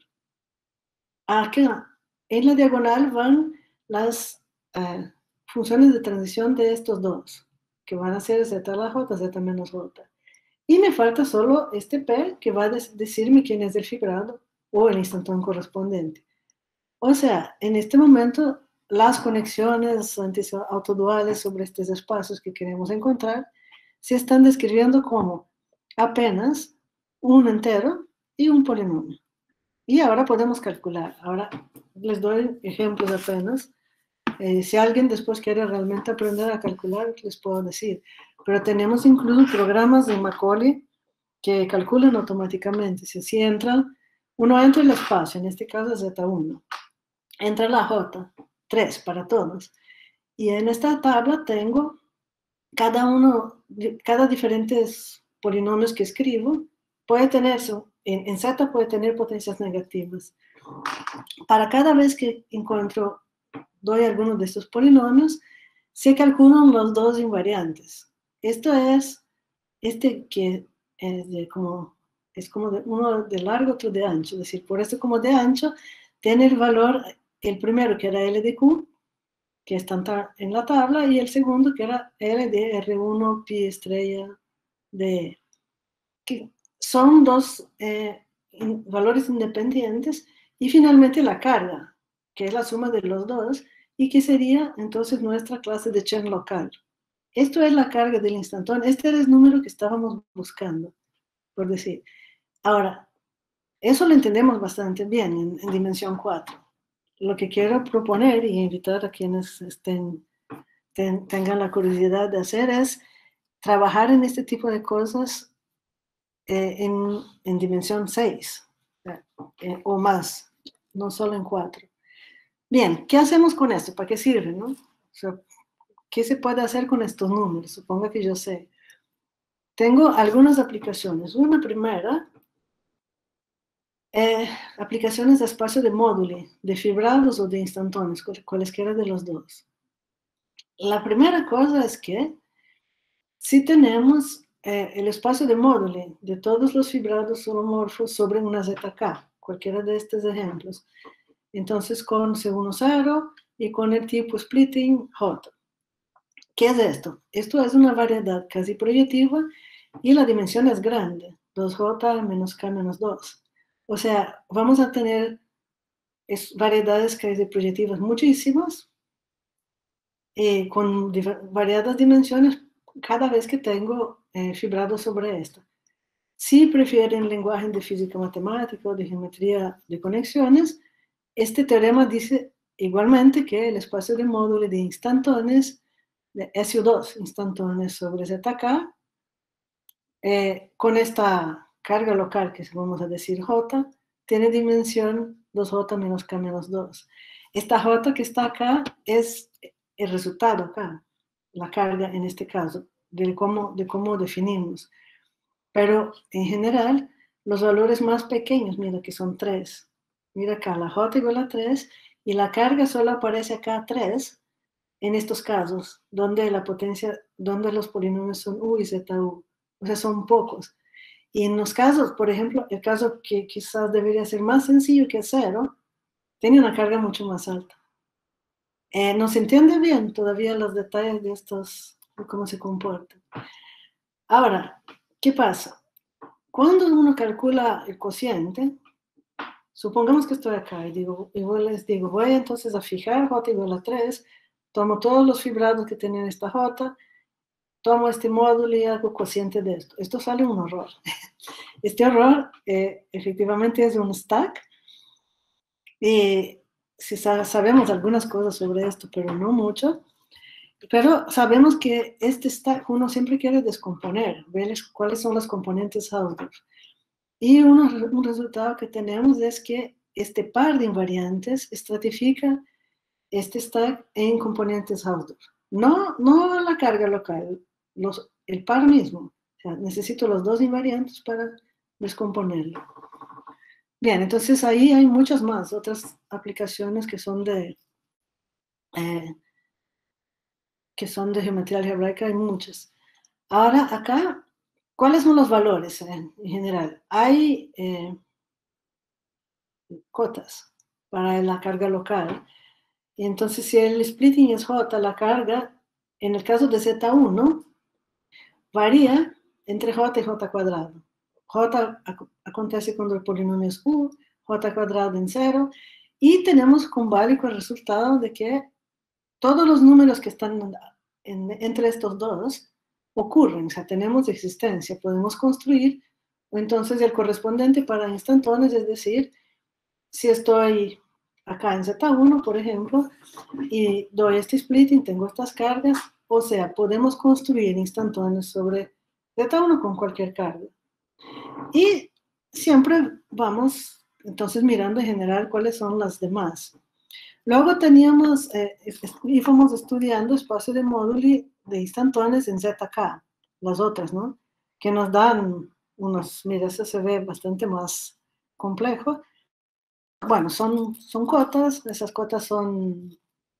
Acá, en la diagonal van las eh, funciones de transición de estos dos, que van a ser z a la j, z menos j. Y me falta solo este P que va a decirme quién es el fibrado o el instantón correspondiente. O sea, en este momento, las conexiones autoduales sobre estos espacios que queremos encontrar se están describiendo como apenas un entero y un polinomio. Y ahora podemos calcular. Ahora les doy ejemplos apenas. Eh, si alguien después quiere realmente aprender a calcular, les puedo decir. Pero tenemos incluso programas de Macaulay que calculan automáticamente. Si así entran, uno entra el espacio, en este caso es Z uno. Entra la J, tres para todos. Y en esta tabla tengo cada uno, cada diferentes polinomios que escribo, puede tener, en, en Z puede tener potencias negativas. Para cada vez que encuentro, doy alguno de estos polinomios, se calculan los dos invariantes. Esto es, este que es de como, es como de, uno de largo, otro de ancho. Es decir, por esto como de ancho, tiene el valor, el primero que era L de Q, que está en la tabla, y el segundo que era L de R uno pi estrella de, que son dos eh, in, valores independientes, y finalmente la carga, que es la suma de los dos, y que sería entonces nuestra clase de Chen local. Esto es la carga del instantón, este era el número que estábamos buscando, por decir. Ahora, eso lo entendemos bastante bien en, en dimensión cuatro. Lo que quiero proponer y invitar a quienes estén ten, tengan la curiosidad de hacer es trabajar en este tipo de cosas eh, en, en dimensión seis eh, o más, no solo en cuatro. Bien, ¿qué hacemos con esto? ¿Para qué sirve, no? O sea, ¿qué se puede hacer con estos números? Supongo que yo sé. Tengo algunas aplicaciones. Una primera, eh, aplicaciones de espacio de módulo, de fibrados o de instantáneos, cualesquiera de los dos. La primera cosa es que si tenemos eh, el espacio de módulo de todos los fibrados holomorfos sobre una Z K, cualquiera de estos ejemplos, entonces con C uno cero y con el tipo splitting J. ¿Qué es esto? Esto es una variedad casi proyectiva y la dimensión es grande, dos J menos K menos dos. O sea, vamos a tener es, variedades casi proyectivas muchísimas eh, con variadas dimensiones cada vez que tengo eh, fibrado sobre esto. Si prefieren lenguaje de física matemática o de geometría de conexiones, este teorema dice igualmente que el espacio de módulo de instantáneos de S U dos instantáneos sobre zk, eh, con esta carga local, que vamos a decir J, tiene dimensión dos J menos K menos dos. Esta J que está acá es el resultado acá, la carga en este caso, de cómo, de cómo definimos. Pero en general, los valores más pequeños, mira que son tres. Mira acá, la J igual a tres, y la carga solo aparece acá tres, en estos casos, donde la potencia, donde los polinomios son U y Z U. O sea, son pocos. Y en los casos, por ejemplo, el caso que quizás debería ser más sencillo que cero, tiene una carga mucho más alta. Eh, no se entiende bien todavía los detalles de estos, de cómo se comportan. Ahora, ¿qué pasa? Cuando uno calcula el cociente, supongamos que estoy acá y digo, y les digo, voy entonces a fijar J igual a tres, tomo todos los fibrados que tienen esta J, tomo este módulo y hago cociente de esto. Esto sale un horror. Este horror eh, efectivamente es un stack. Y si sabemos algunas cosas sobre esto, pero no mucho. Pero sabemos que este stack uno siempre quiere descomponer, ver cuáles son los componentes Hausdorff. Y uno, un resultado que tenemos es que este par de invariantes estratifica este stack en componentes Hausdorff. No, no la carga local, los, el par mismo. O sea, necesito los dos invariantes para descomponerlo. Bien, entonces ahí hay muchas más, otras aplicaciones que son de, eh, que son de geometría algebraica, hay muchas. Ahora, acá, ¿cuáles son los valores eh, en general? Hay eh, cotas para la carga local. Y entonces, si el splitting es J, la carga, en el caso de Z uno, varía entre J y J cuadrado. J acontece cuando el polinomio es U, J cuadrado en cero, y tenemos con bálico el resultado de que todos los números que están en, entre estos dos ocurren, o sea, tenemos existencia, podemos construir, entonces el correspondiente para instantáneos, es decir, si estoy acá en Z uno, por ejemplo, y doy este splitting, tengo estas cargas, o sea, podemos construir instantáneos sobre Z uno con cualquier carga. Y siempre vamos, entonces, mirando en general cuáles son las demás. Luego teníamos, eh, íbamos estudiando espacio de móduli de instantáneos en Z K, las otras, ¿no? Que nos dan unos, mira, eso se ve bastante más complejo. Bueno, son, son cotas, esas cotas son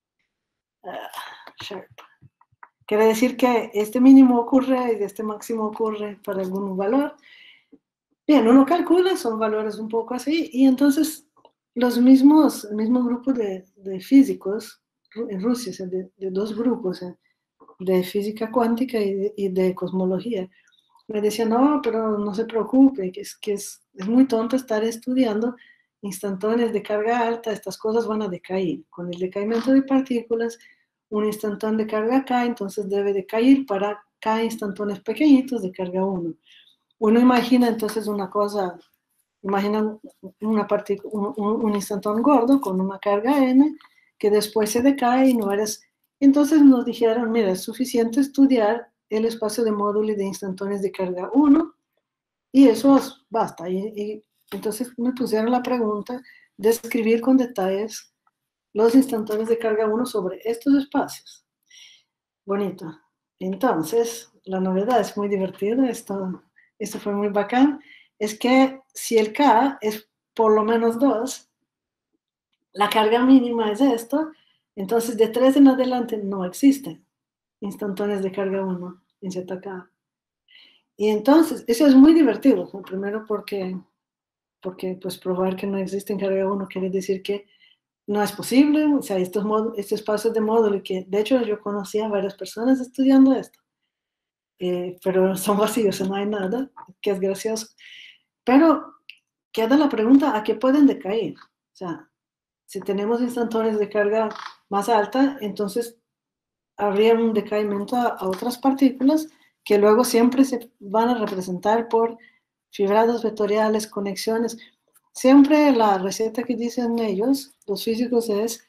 uh, sharp. Quiere decir que este mínimo ocurre y este máximo ocurre para algún valor. Bien, uno calcula, son valores un poco así, y entonces los mismos, el mismo grupo de, de físicos en Rusia, de, de dos grupos, de física cuántica y de, y de cosmología, me decían, no, pero no se preocupe, que es, que es, es muy tonto estar estudiando instantáneos de carga alta, estas cosas van a decaer. Con el decaimiento de partículas, un instantáneo de carga K, entonces debe decaer para K instantáneos pequeñitos de carga uno. Uno imagina entonces una cosa, imagina una un, un instantáneo gordo con una carga n, que después se decae y no eres... Entonces nos dijeron, mira, es suficiente estudiar el espacio de módulo de instantáneos de carga uno, y eso basta. Y, y entonces me pusieron la pregunta de escribir con detalles los instantáneos de carga uno sobre estos espacios. Bonito. Entonces, la novedad es muy divertida, esto, esto fue muy bacán, es que si el K es por lo menos dos, la carga mínima es esto, entonces de tres en adelante no existen instantáneos de carga uno en Z K. Y entonces, eso es muy divertido, ¿no? Primero porque, porque pues probar que no existe en carga uno quiere decir que no es posible, o sea, estos, estos espacios de módulo que, de hecho, yo conocía a varias personas estudiando esto, eh, pero son vacíos, no hay nada, que es gracioso. Pero queda la pregunta, ¿a qué pueden decaer? O sea, si tenemos instantáneos de carga más alta, entonces habría un decaimiento a, a otras partículas que luego siempre se van a representar por fibrados vectoriales, conexiones. Siempre la receta que dicen ellos, los físicos, es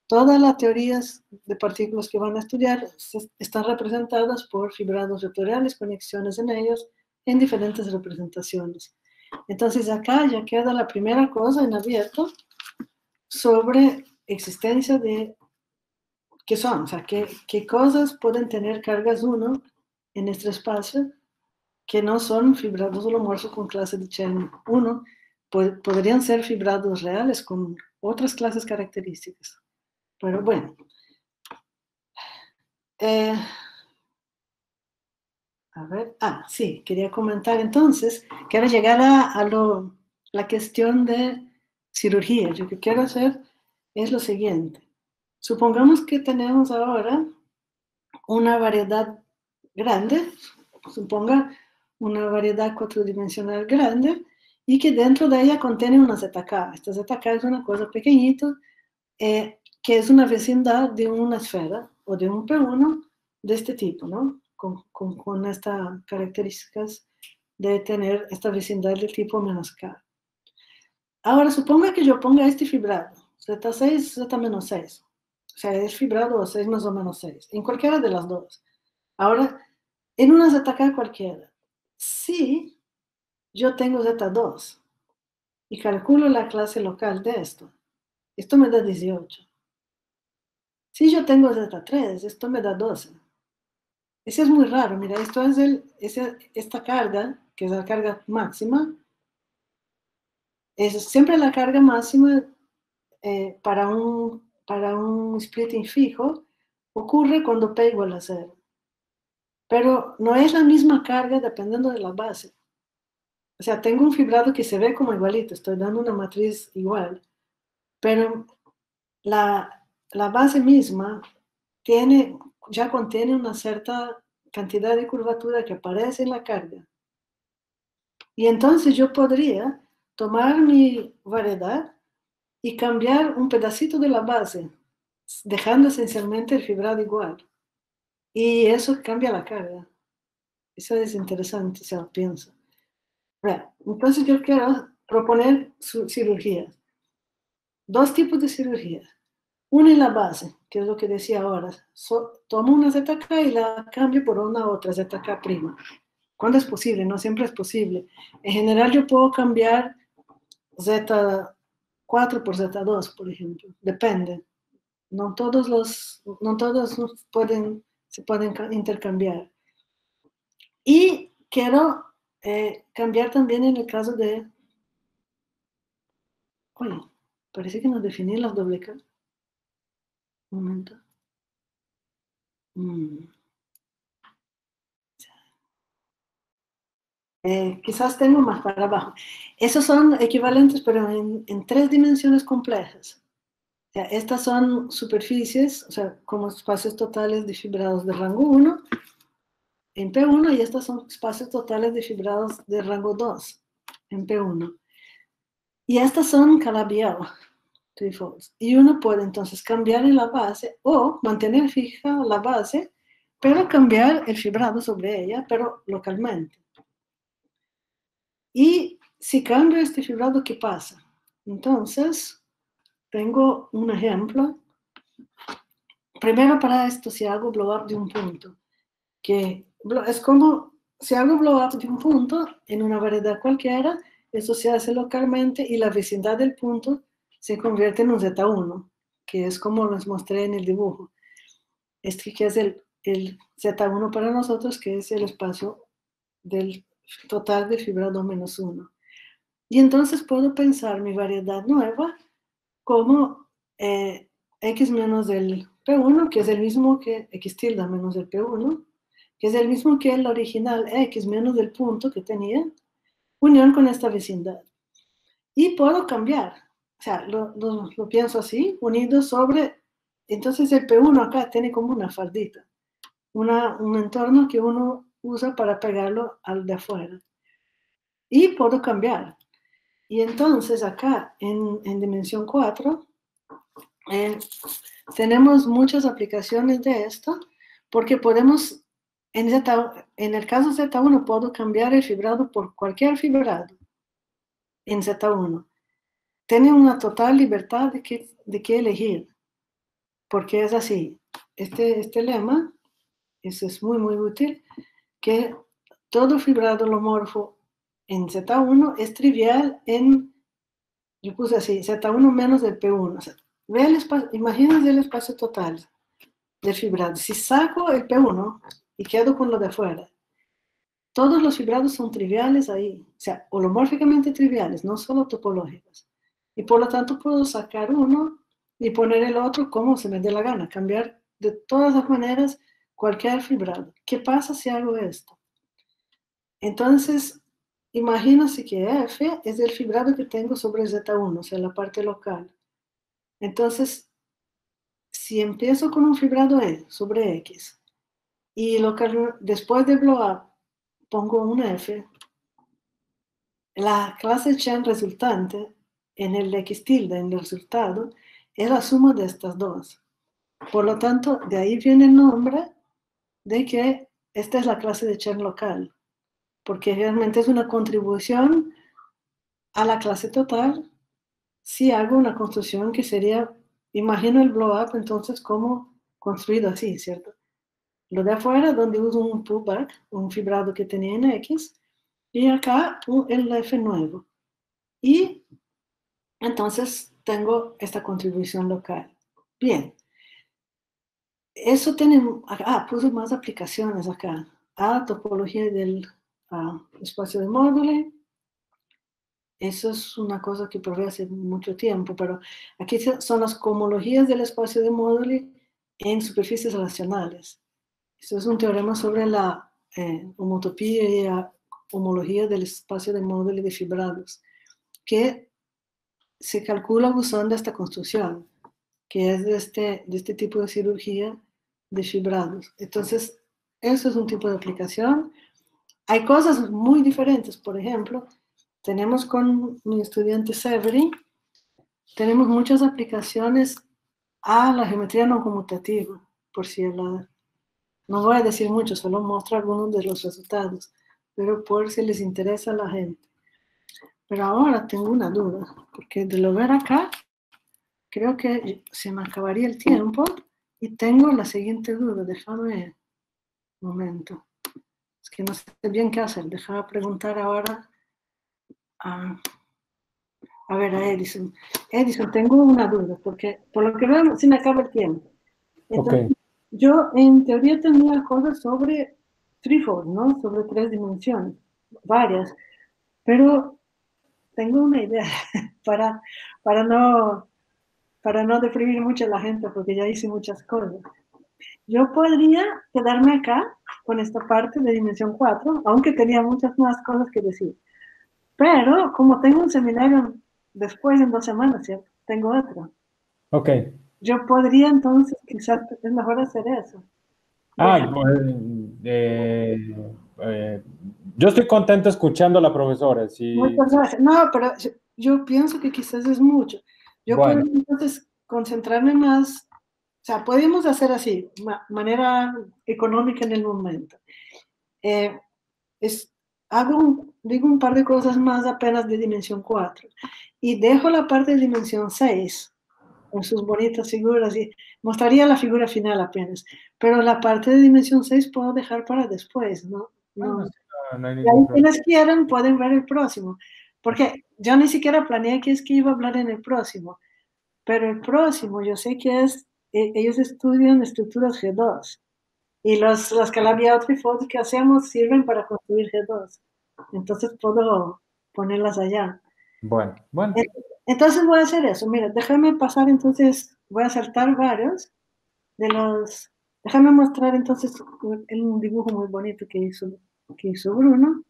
todas las teorías de partículas que van a estudiar están representadas por fibrados vectoriales, conexiones en ellos, en diferentes representaciones. Entonces acá ya queda la primera cosa en abierto sobre existencia de qué son, o sea, qué, qué cosas pueden tener cargas uno en este espacio que no son fibrados holomorfos con clase de Chern uno, pod podrían ser fibrados reales con otras clases características. Pero bueno, eh, a ver, ah, sí, quería comentar entonces, quiero llegar a, a lo, la cuestión de cirugía. Lo que quiero hacer es lo siguiente. Supongamos que tenemos ahora una variedad grande, suponga una variedad cuatridimensional grande, y que dentro de ella contiene una Z K. Esta Z K es una cosa pequeñita, eh, que es una vecindad de una esfera o de un P uno de este tipo, ¿no? Con, con, con estas características de tener esta vecindad del tipo menos K. Ahora, suponga que yo ponga este fibrado, Z seis, Z menos seis. O sea, es fibrado o seis más o menos seis, en cualquiera de las dos. Ahora, en una Z K cualquiera, si yo tengo Z dos y calculo la clase local de esto, esto me da dieciocho. Si yo tengo Z tres, esto me da doce. Eso es muy raro, mira, esto es el, ese, esta carga, que es la carga máxima, es siempre la carga máxima eh, para, un, para un splitting fijo, ocurre cuando P igual a cero. Pero no es la misma carga dependiendo de la base. O sea, tengo un fibrado que se ve como igualito, estoy dando una matriz igual, pero la, la base misma tiene, ya contiene una cierta cantidad de curvatura que aparece en la carga. Y entonces yo podría tomar mi variedad y cambiar un pedacito de la base, dejando esencialmente el fibrado igual. Y eso cambia la carga. Eso es interesante, se lo pienso. Bueno, entonces yo quiero proponer cirugías. Dos tipos de cirugías. Una en la base, que es lo que decía ahora. So, tomo una Z K y la cambio por una otra Z K prima. ¿Cuándo es posible? No siempre es posible. En general yo puedo cambiar Z cuatro por Z dos, por ejemplo. Depende. No todos los, no todos pueden, se pueden intercambiar. Y quiero eh, cambiar también en el caso de... Oye, parece que nos definí las doble K. Un momento. Mm. Eh, quizás tengo más para abajo. Esos son equivalentes, pero en, en tres dimensiones complejas. O sea, estas son superficies, o sea, como espacios totales de fibrados de rango uno en P uno, y estas son espacios totales de fibrados de rango dos en P uno. Y estas son Calabi-Yau, threefolds. Y uno puede entonces cambiar en la base o mantener fija la base, pero cambiar el fibrado sobre ella, pero localmente. Y si cambio este fibrado, ¿qué pasa? Entonces, tengo un ejemplo. Primero, para esto, si hago blow up de un punto, que es como si hago blow up de un punto en una variedad cualquiera, eso se hace localmente y la vecindad del punto se convierte en un Z uno, que es como les mostré en el dibujo. Este que es el, el Z uno para nosotros, que es el espacio del total de fibrado menos uno. Y entonces puedo pensar mi variedad nueva como eh, X menos el P uno, que es el mismo que X tilde menos el P uno, que es el mismo que el original X menos el punto que tenía, unión con esta vecindad. Y puedo cambiar, o sea, lo, lo, lo pienso así, unido sobre, entonces el P uno acá tiene como una faldita, una, un entorno que uno usa para pegarlo al de afuera. Y puedo cambiar. Y entonces acá en, en dimensión cuatro eh, tenemos muchas aplicaciones de esto, porque podemos, en, Z, en el caso Z uno puedo cambiar el fibrado por cualquier fibrado en Z uno. Tiene una total libertad de qué de qué elegir. porque es así. Este, este lema, eso es muy, muy útil, que todo fibrado holomorfo en Z uno es trivial en, yo puse así, Z uno menos el P uno. O sea, ve el espacio, imagínense el espacio total del fibrado. Si saco el P uno y quedo con lo de afuera, todos los fibrados son triviales ahí, o sea, holomórficamente triviales, no solo topológicos. Y por lo tanto puedo sacar uno y poner el otro como se me dé la gana, cambiar de todas las maneras cualquier fibrado. ¿Qué pasa si hago esto? Entonces, imagínense que F es el fibrado que tengo sobre Z uno, o sea, la parte local. Entonces, si empiezo con un fibrado E sobre X y local, después de blow up pongo un F, la clase Chen resultante en el X tilde, en el resultado, es la suma de estas dos. Por lo tanto, de ahí viene el nombre de que esta es la clase de Chen local, porque realmente es una contribución a la clase total si hago una construcción que sería, imagino el blow up entonces como construido así, ¿cierto? Lo de afuera, donde uso un pullback, un fibrado que tenía en X, y acá un, el F nuevo. Y entonces tengo esta contribución local. Bien, eso tiene, ah, puse más aplicaciones acá. A, topología del ah, espacio de módulo. Eso es una cosa que probé hace mucho tiempo, pero aquí son las cohomologías del espacio de módulo en superficies relacionales. Eso es un teorema sobre la eh, homotopía y la homología del espacio de módulo de fibrados, que se calcula usando esta construcción, que es de este, de este tipo de cirugía de fibrados. Entonces, eso es un tipo de aplicación. Hay cosas muy diferentes, por ejemplo, tenemos con mi estudiante Severin, tenemos muchas aplicaciones a la geometría no conmutativa, por si la, no voy a decir mucho, solo muestro algunos de los resultados, pero por si les interesa a la gente. Pero ahora tengo una duda, porque de lo ver acá, creo que se me acabaría el tiempo y tengo la siguiente duda. Déjame un momento. Es que no sé bien qué hacer. Déjame preguntar ahora a, a ver, a Edison. Edison, tengo una duda, porque por lo que veo se me acaba el tiempo. Entonces, Ok. yo en teoría tenía cosas sobre threefold, ¿no? Sobre tres dimensiones, varias. Pero tengo una idea para, para no para no deprimir mucho a la gente, porque ya hice muchas cosas. Yo podría quedarme acá con esta parte de dimensión cuatro, aunque tenía muchas más cosas que decir. Pero como tengo un seminario después en dos semanas, ¿cierto? Tengo otro. Ok. Yo podría entonces, quizás es mejor hacer eso. Ah, Dejar, pues, eh, eh, yo estoy contento escuchando a la profesora. Sí, muchas gracias. No, pero yo, yo pienso que quizás es mucho. Yo bueno, podría entonces concentrarme más, o sea, podemos hacer así, ma manera económica en el momento. Eh, es, hago un, digo un par de cosas más apenas de dimensión cuatro y dejo la parte de dimensión seis con sus bonitas figuras y mostraría la figura final apenas, pero la parte de dimensión seis puedo dejar para después, ¿no? bueno, No. sí, no, no hay Y ningún ahí problema. quienes quieran pueden ver el próximo, porque yo ni siquiera planeé que es que iba a hablar en el próximo, pero el próximo yo sé que es, eh, ellos estudian estructuras G dos. Y los, las Calabi Trifold que hacemos sirven para construir G dos. Entonces puedo ponerlas allá. Bueno, bueno, Entonces voy a hacer eso. Mira, déjame pasar entonces, voy a saltar varios de los... Déjame mostrar entonces un dibujo muy bonito que hizo, que hizo Bruno.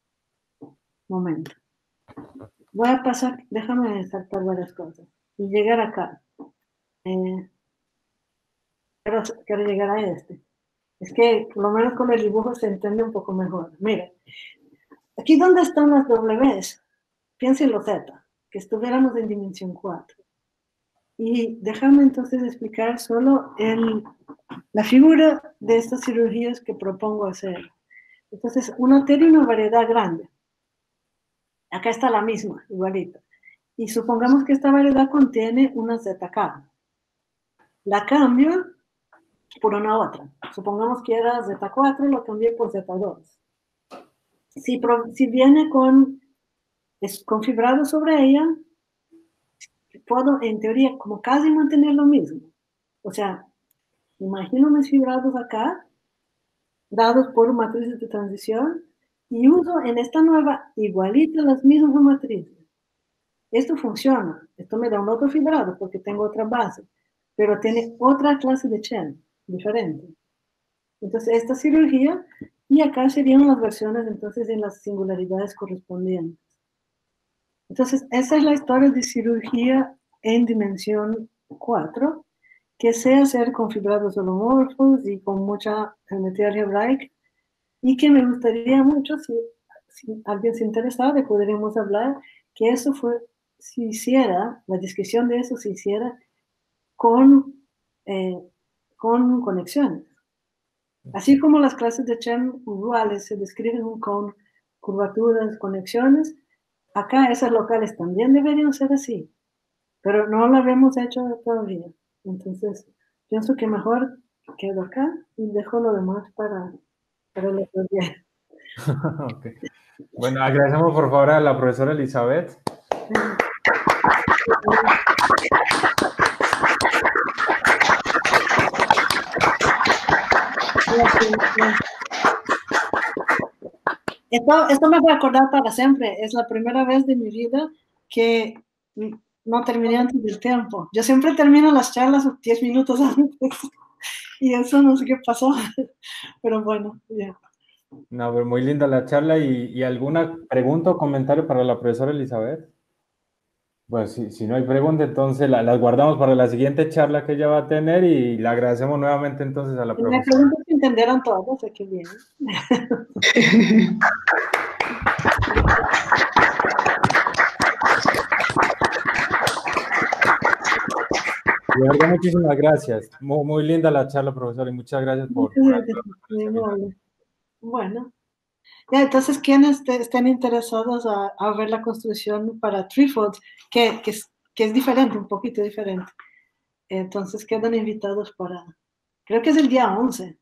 Momento. Voy a pasar, déjame saltar varias cosas y llegar acá. Eh, quiero, quiero llegar a este. Es que por lo menos con el dibujo se entiende un poco mejor. Mira, aquí donde están las Ws, piensa en los Z, que estuviéramos en dimensión cuatro. Y déjame entonces explicar solo el, la figura de estas cirugías que propongo hacer. Entonces, uno tiene una variedad grande. Acá está la misma, igualita. Y supongamos que esta variedad contiene una Z K. la cambio por una otra. Supongamos que era zeta cuatro, lo cambié por zeta dos. Si, si viene con, es, con fibrado sobre ella, puedo, en teoría, como casi mantener lo mismo. O sea, imagino mis fibrados acá, dados por matrices de transición, y uso en esta nueva igualita las mismas matrices. Esto funciona. Esto me da un otro fibrado porque tengo otra base, pero tiene otra clase de Chen, diferente. Entonces, esta cirugía, y acá serían las versiones, entonces, en las singularidades correspondientes. Entonces, esa es la historia de cirugía en dimensión cuatro, que sé hacer con fibrados holomorfos y con mucha geometría algebraica, y que me gustaría mucho, si, si alguien se interesa, de podríamos hablar, que eso fue, si hiciera, la descripción de eso se hiciera con, eh, con conexiones. Así como las clases de Chen usuales se describen con curvaturas, conexiones, acá esas locales también deberían ser así, pero no lo habíamos hecho todavía. Entonces, pienso que mejor quedo acá y dejo lo demás para, para el otro día. Okay. Bueno, agradecemos por favor a la profesora Elizabeth. Esto, esto me voy a acordar para siempre. Es la primera vez de mi vida que no terminé antes del tiempo. Yo siempre termino las charlas diez minutos antes. Y eso no sé qué pasó. Pero bueno, ya. Yeah. No, pero muy linda la charla. ¿Y, y alguna pregunta o comentario para la profesora Elizabeth? Bueno, si, si no hay pregunta, entonces la, las guardamos para la siguiente charla que ella va a tener y le agradecemos nuevamente entonces a la y profesora. Me pregunto si entendieron todo, o sea que bien. De verdad, muchísimas gracias. Muy, muy linda la charla, profesor, y muchas gracias por... por bueno, ya, entonces, quienes estén interesados a, a ver la construcción para Threefold, que, que, es, que es diferente, un poquito diferente, entonces quedan invitados para, creo que es el día once.